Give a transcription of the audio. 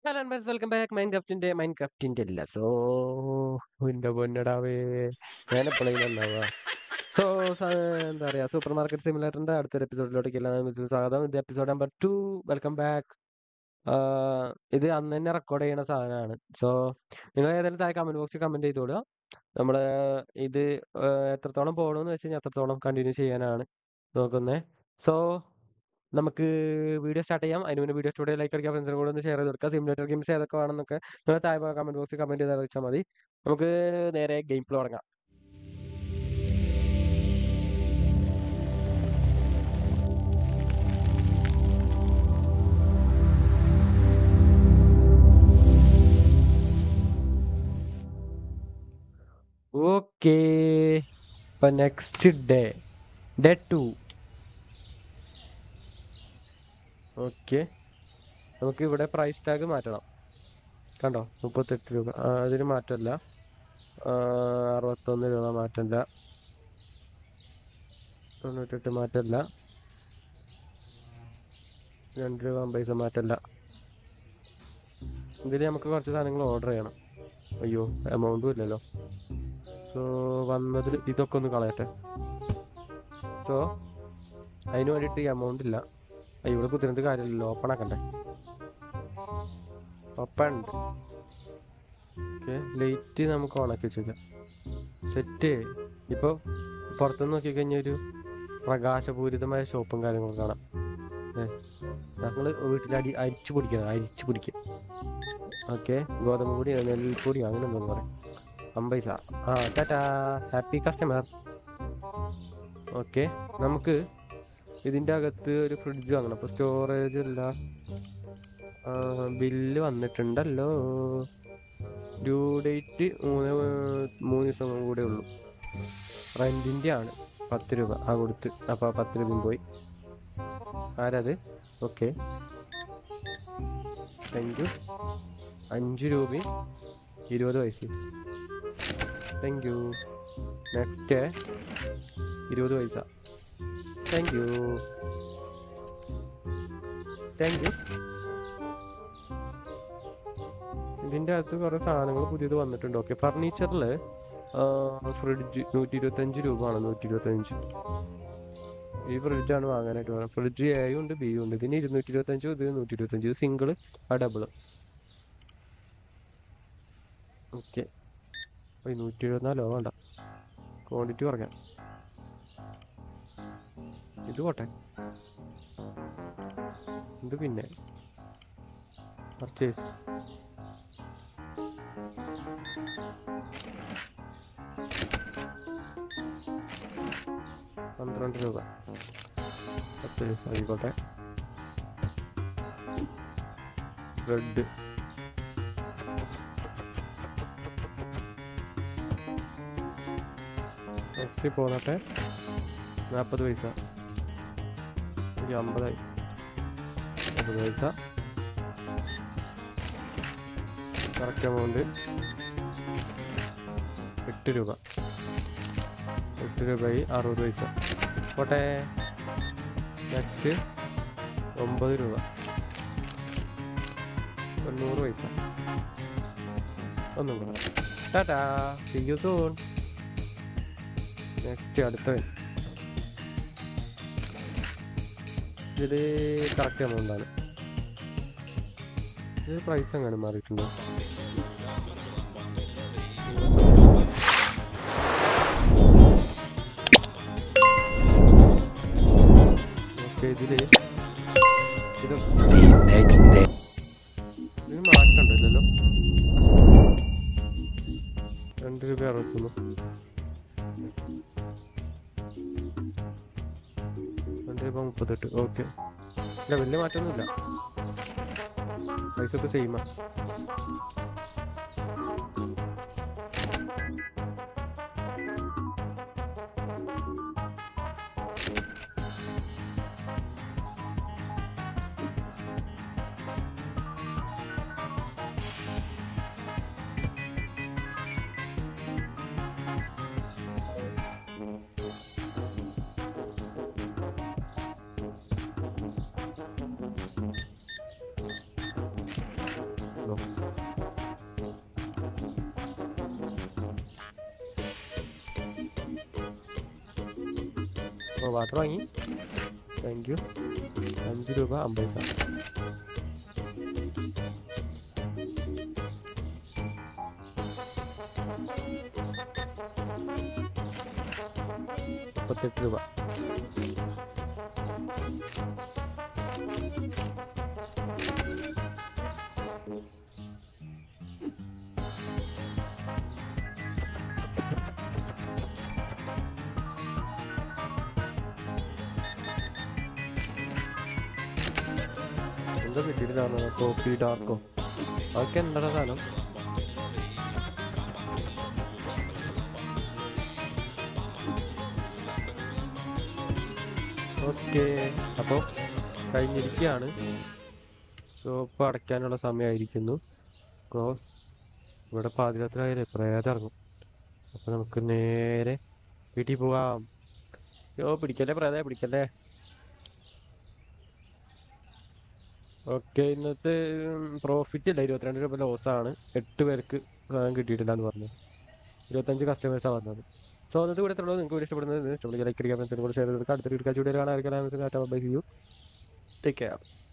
Hello and welcome back മൈൻക്രാഫ്റ്റിന്റെ അല്ല എന്റെ പൊന്നടാവേ ഞാൻ എപ്പോഴും നന്നാവുക സോ എന്താ പറയാ സൂപ്പർ മാർക്കറ്റ് സിമുലേറ്ററിന്റെ അടുത്തൊരു എപ്പിസോഡിലോട്ടേക്ക് എല്ലാവരും സ്വാഗതം. ഇത് എപ്പിസോഡ് നമ്പർ 2. Welcome back. ഇത് അന്ന് തന്നെ റെക്കോർഡ് ചെയ്യുന്ന സാധനമാണ്. സോ നിങ്ങൾ ഏതായാലും താഴെ കമന്റ് ബോക്സിൽ കമന്റ് ചെയ്തോളുക. നമ്മൾ ഇത് എത്രത്തോളം പോകണമെന്ന് വെച്ച് കഴിഞ്ഞാൽ അത്രത്തോളം കണ്ടിന്യൂ ചെയ്യാനാണ് നോക്കുന്നത്. സോ നമുക്ക് വീഡിയോ സ്റ്റാർട്ട് ചെയ്യാം. അതിന് മുന്നേ വീഡിയോ സ്റ്റുഡിയോ ലൈക്ക് അടിക്കുക, ഫ്രണ്ട്സിനും കൂടെ ഒന്ന് ഷെയർ ചെയ്ത് കൊടുക്കുക. സിമുലേറ്റർ ഗെയിംസ് ഏതൊക്കെ വേണമെന്നൊക്കെ നിങ്ങൾ താഴെ കമന്റ് ബോക്സിൽ കമന്റ് ചെയ്ത് അറിയിച്ചാൽ മതി. നമുക്ക് നേരെ ഗെയിം പ്ലേ തുടങ്ങാം. ഓക്കെ, ഇപ്പം നെക്സ്റ്റ് ഡേ 2. ഓക്കെ, നമുക്ക് ഇവിടെ പ്രൈസ് ടാഗ് മാറ്റണം. കണ്ടോ, 38 രൂപ. അതിന് മാറ്റമില്ല. 61 രൂപ മാറ്റമില്ല. 98 മാറ്റമില്ല. 2 രൂപ 50 പൈസ മാറ്റമില്ല. ഇതിൽ നമുക്ക് കുറച്ച് സാധനങ്ങൾ ഓർഡർ ചെയ്യണം. അയ്യോ, എമൗണ്ടും ഇല്ലല്ലോ. സോ വന്നതിൽ ഇതൊക്കെ ഒന്ന് കളയട്ടെ. സോ അതിന് വേണ്ടിയിട്ട് ഈ എമൗണ്ട് ഇല്ല. ഇവിടെ കുത്തിരുന്നത് കാര്യമില്ലല്ലോ, ഓപ്പൺ ആക്കണ്ടേ. ഓപ്പൺ ഉണ്ട്. ഓക്കെ, ലൈറ്റ് നമുക്ക് ഓണാക്കി വെച്ചേക്കാം. സെറ്റ്. ഇപ്പോൾ പുറത്തുനിന്ന് നോക്കിക്കഴിഞ്ഞാൽ ഒരു പ്രകാശപൂരിതമായ ഷോപ്പും കാര്യങ്ങളും കാണാം. ഞങ്ങൾ വീട്ടിൽ അരിച്ചു പിടിക്കുക. ഓക്കെ, ഗോതമ്പ് പൊടി, നെൽപ്പൊടി, അങ്ങനെ എന്തോന്ന് പറയാം. 50 പൈസ. Tata, happy customer. ഓക്കെ, നമുക്ക് ഇതിൻ്റെ അകത്ത് ഒരു ഫ്രിഡ്ജ് വാങ്ങണം. അപ്പോൾ സ്റ്റോറേജ് ഇല്ല. ബില്ല് വന്നിട്ടുണ്ടല്ലോ. ഡ്യൂ ഡേറ്റ് 3 ദിവസം കൂടെ ഉള്ളൂ. റെൻറ്റിൻ്റെ ആണ് 10 രൂപ. കൊടുത്ത്. അപ്പോൾ 10 രൂപയും പോയി. ആരത്? Okay, thank you. 5 രൂപയും 20 പൈസയും. Thank you. നെക്സ്റ്റ് 20 പൈസ. Thank you. ഇതിൻ്റെ അകത്ത് കുറേ സാധനങ്ങൾ പുതിയത് വന്നിട്ടുണ്ട്. ഓക്കെ, ഫർണിച്ചറിൽ ഫ്രിഡ്ജ് 125 രൂപ ആണ്. 125 ഈ ഫ്രിഡ്ജാണ് വാങ്ങാനായിട്ട് വേണം. ഫ്രിഡ്ജ് എയും ഉണ്ട്, ബിയും ഉണ്ട്. ഇതിന് 225, ഇത് 125. ഇത് സിംഗിള്, ഡബിള്. ഓക്കെ, 124 വേണ്ട, ക്വാണ്ടിറ്റി കുറയ്ക്കാം. ഇത് പോട്ടെ. ഇത് പിന്നെ പർച്ചേസ്. ₹12 10 പൈസ ആയിക്കോട്ടെ. Bread next പോന്നട്ടെ. 40 പൈസ. 50 പൈസ. കറക്റ്റ് എമൗണ്ട് 8 രൂപ. 8 രൂപയായി 60 പൈസ. പോട്ടെ. നെക്സ്റ്റ് 9 രൂപ 90 പൈസ. ഒന്നും കൂടെ. Tata, see you soon. Next അടുത്തവൻ. ഇത് കറക്റ്റ് എമൗണ്ടാണ്. ഇത് പ്രൈസ് എങ്ങനെ മാറിയിട്ടുണ്ടോ? ഓക്കെ, ഇതിന് മാറ്റമുണ്ടോ? ഇല്ലല്ലോ. 2 രൂപ 61. 2 രൂപ 38. ഓക്കെ, ഇല്ല, വലിയ മാറ്റമൊന്നുമില്ല. പൈസ ഒക്കെ സെയിമാ. ഓ വാട്ടർ വാങ്ങി, താങ്ക് യു. 5 രൂപ 50 പൈസ. $38. എന്താ കിട്ടിയിട്ടാണോ? കോഫി ഡാർക്കോ? അതൊക്കെ എന്താണ് സാധനം? ഓക്കെ, അപ്പോൾ കഴിഞ്ഞിരിക്കുകയാണ്. ഷോപ്പ് അടയ്ക്കാനുള്ള സമയമായിരിക്കുന്നു. ക്ലോസ്. ഇവിടെ പാതിരാത്രിയായാലേ പ്രേതം ഇറങ്ങും. അപ്പോൾ നമുക്ക് നേരെ വീട്ടിൽ പോകാം. പിടിക്കല്ലേ പ്രേതേ, പിടിക്കല്ലേ. ഓക്കെ, ഇന്നത്തെ പ്രോഫിറ്റ് ഇല്ല, 22 രൂപ ലോസാണ്. 8 പേർക്ക് സാധനം കിട്ടിയിട്ടില്ല എന്ന് പറഞ്ഞു. 25 കസ്റ്റമേഴ്സാണ് വന്നത്. സോ അന്നത്തെ കൂടെ എത്രയുള്ളൂ? നിങ്ങൾക്ക് വീഡിയോ ഇഷ്ടപ്പെടുന്നത് ഇഷ്ടപ്പെടുക, ലൈക്ക് ചെയ്യുക, ഫ്രണ്ട്സിനെ കൂടെ ഷെയർ ചെയ്ത് കൊടുക്കുക. അടുത്ത വീഡിയോ കാണാൻ ടേക്ക് കെയർ.